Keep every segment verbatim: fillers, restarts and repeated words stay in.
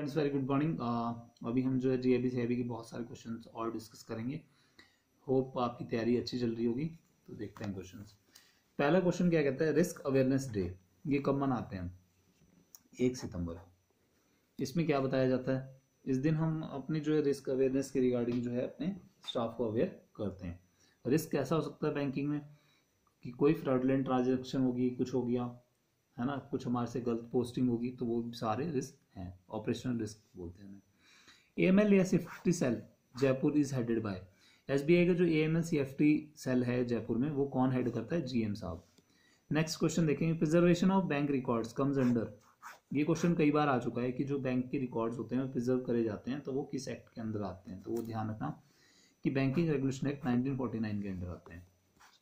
Friends, very good morning. अभी हम जो है जीएबी सीआईबी के बहुत सारे क्वेश्चंस और डिस्कस करेंगे। होप आपकी तैयारी अच्छी चल रही होगी। तो देखते हैं क्वेश्चंस। पहला क्वेश्चन क्या कहता है, रिस्क अवेयरनेस डे ये कब मनाते हैं? एक सितंबर। इसमें क्या बताया जाता है? इस दिन हम अपनी जो है रिस्क अवेयरनेस के रिगार्डिंग जो है अपने स्टाफ को अवेयर करते हैं। रिस्क कैसा हो सकता है बैंकिंग में कि कोई फ्रॉडलेंट ट्रांजेक्शन होगी, कुछ हो गया है ना, कुछ हमारे से गलत पोस्टिंग होगी, तो वो सारे रिस्क हैं, ऑपरेशनल रिस्क बोलते हैं। एएमएल या CFT cell Jaipur is headed by, SBI का जो एएमएल सीएफटी सेल है जयपुर में, वो कौन हेड करता है? जीएम साहब। नेक्स्ट क्वेश्चन देखेंगे, preservation of bank records comes under. ये क्वेश्चन कई बार आ चुका है कि जो बैंक के रिकॉर्ड्स होते हैं वो प्रिजर्व करे जाते हैं, तो वो किस एक्ट के अंदर आते हैं? तो वो ध्यान रखना कि banking regulation act nineteen forty nine के अंदर आते हैं।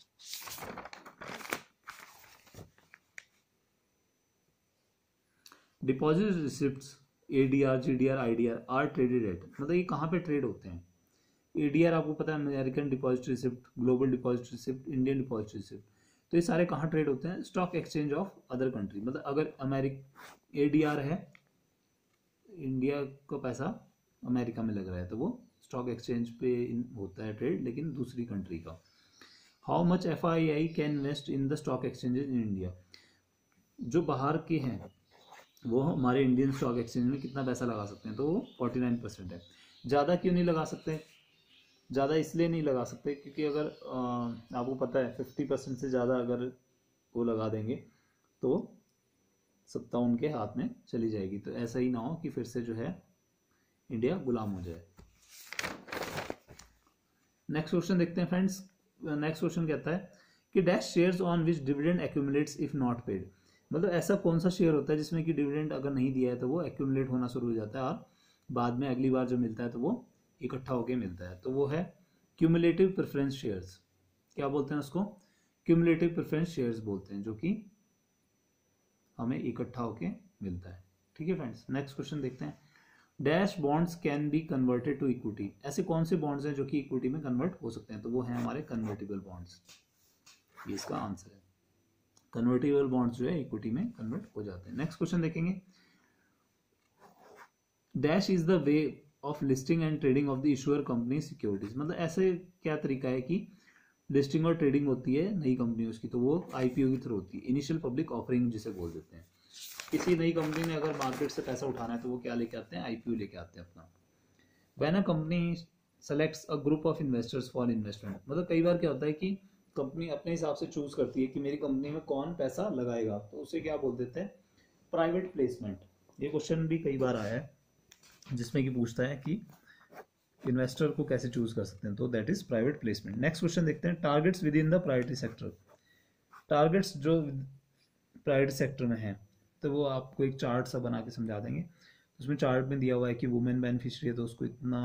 Deposit receipts ADR, GDR, IDR are traded at, मतलब ये कहाँ पे ट्रेड होते हैं? एडीआर आपको पता है, American deposit receipt, global deposit receipt, Indian deposit receipt, तो ये सारे कहाँ ट्रेड होते हैं? Stock exchange of other country. मतलब अगर अमेरिक एडीआर है, इंडिया का पैसा अमेरिका में लग रहा है, तो वो स्टॉक एक्सचेंज पे होता है ट्रेड, लेकिन दूसरी कंट्री का। How much F I I can invest in the stock exchanges in India, जो बाहर के हैं वो हमारे इंडियन स्टॉक एक्सचेंज में कितना पैसा लगा सकते हैं? तो वो फोर्टी नाइन परसेंट है। ज़्यादा क्यों नहीं लगा सकते? ज़्यादा इसलिए नहीं लगा सकते क्योंकि अगर आ, आपको पता है फिफ्टी परसेंट से ज़्यादा अगर वो लगा देंगे तो सत्ता उनके हाथ में चली जाएगी। तो ऐसा ही ना हो कि फिर से जो है इंडिया गुलाम हो जाए। नेक्स्ट क्वेश्चन देखते हैं फ्रेंड्स। नेक्स्ट क्वेश्चन कहता है कि dash shares on which dividend accumulates if not paid, मतलब ऐसा कौन सा शेयर होता है जिसमें कि डिविडेंड अगर नहीं दिया है तो वो एक्यूमुलेट होना शुरू हो जाता है और बाद में अगली बार जब मिलता है तो वो इकट्ठा होकर मिलता है? तो वो है क्यूमुलेटिव प्रेफरेंस शेयर्स। क्या बोलते हैं उसको? क्यूमुलेटिव प्रेफरेंस शेयर्स बोलते हैं, जो कि हमें इकट्ठा होके मिलता है। ठीक है फ्रेंड्स, नेक्स्ट क्वेश्चन देखते हैं। Dash bonds can be converted to equity, ऐसे कौन से बॉन्ड्स हैं जो कि इक्विटी में कन्वर्ट हो सकते हैं? तो वो है हमारे कन्वर्टेबल बॉन्ड्स। ये इसका आंसर है, कन्वर्टेबल बॉन्ड्स जो है इक्विटी में कन्वर्ट हो जाते हैं। नेक्स्ट क्वेश्चन देखेंगे, dash is the way of listing and trading of the issuer company securities, मतलब ऐसे क्या तरीका है कि लिस्टिंग और ट्रेडिंग होती है नई कंपनी उसकी, तो वो आईपीओ के थ्रू होती है, इनिशियल पब्लिक ऑफरिंग जिसे बोल देते हैं। किसी नई कंपनी ने अगर मार्केट से पैसा उठाना है तो वो क्या लेके आते हैं? आईपीओ लेके आते हैं अपना। When a company selects a group of investors for investment, मतलब कई बार क्या होता है कि कंपनी अपने हिसाब से चूज करती है कि मेरी कंपनी में कौन पैसा लगाएगा, तो उसे क्या बोल देते हैं? Private placement. ये क्वेश्चन भी कई बार आया है जिसमें कि पूछता है कि इन्वेस्टर को कैसे चूज कर सकते हैं, तो that is private placement. Next question देखते हैं, targets within the private sector. Targets जो प्राइवेट सेक्टर में है, तो वो आपको एक चार्ट सा बना के समझा देंगे। उसमें चार्ट में दिया हुआ है कि वुमेन बेनिफिशियरी है तो उसको इतना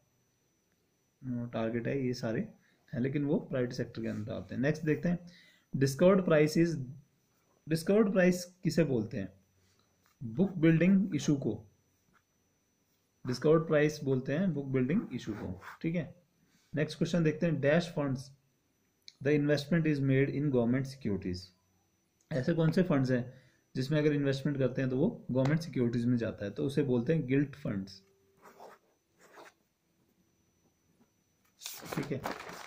टारगेट है, ये सारे हैं, लेकिन वो प्राइवेट सेक्टर के अंदर आते हैं। नेक्स्ट देखते हैं, discovered price is, discovered price किसे बोलते हैं? बुक बिल्डिंग इशू को डिस्कवर्ड प्राइस बोलते हैं, बुक बिल्डिंग इशू को। ठीक है, नेक्स्ट क्वेश्चन देखते हैं, dash funds the investment is made in government securities, ऐसे कौन से फंड्स हैं जिसमें अगर इन्वेस्टमेंट करते हैं तो वो गवर्नमेंट सिक्योरिटीज में जाता है? तो उसे बोलते हैं गिल्ट फंड्स। ठीक है,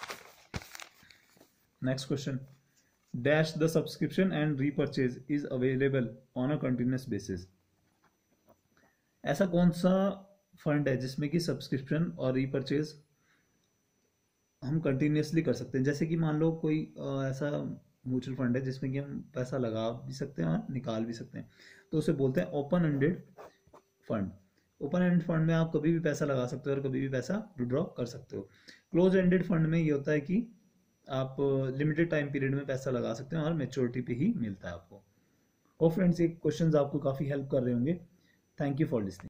next question, dash the subscription and repurchase is available on a continuous basis, ऐसा कौन सा फंड है जिसमें कि सब्सक्रिप्शन और रीपर्चेज हम कंटिन्यूसली कर सकते हैं? जैसे कि मान लो कोई आ, ऐसा म्यूचुअल फंड है जिसमें कि हम पैसा लगा भी सकते हैं और निकाल भी सकते हैं, तो उसे बोलते हैं open ended fund. Open ended fund में आप कभी भी पैसा लगा सकते हो और कभी भी पैसा विड्रॉ कर सकते हो। क्लोज एंडेड फंड में ये होता है कि आप लिमिटेड टाइम पीरियड में पैसा लगा सकते हैं और मेच्योरिटी पे ही मिलता है आपको। और फ्रेंड्स, ये क्वेश्चंस आपको काफ़ी हेल्प कर रहे होंगे। Thank you for listening.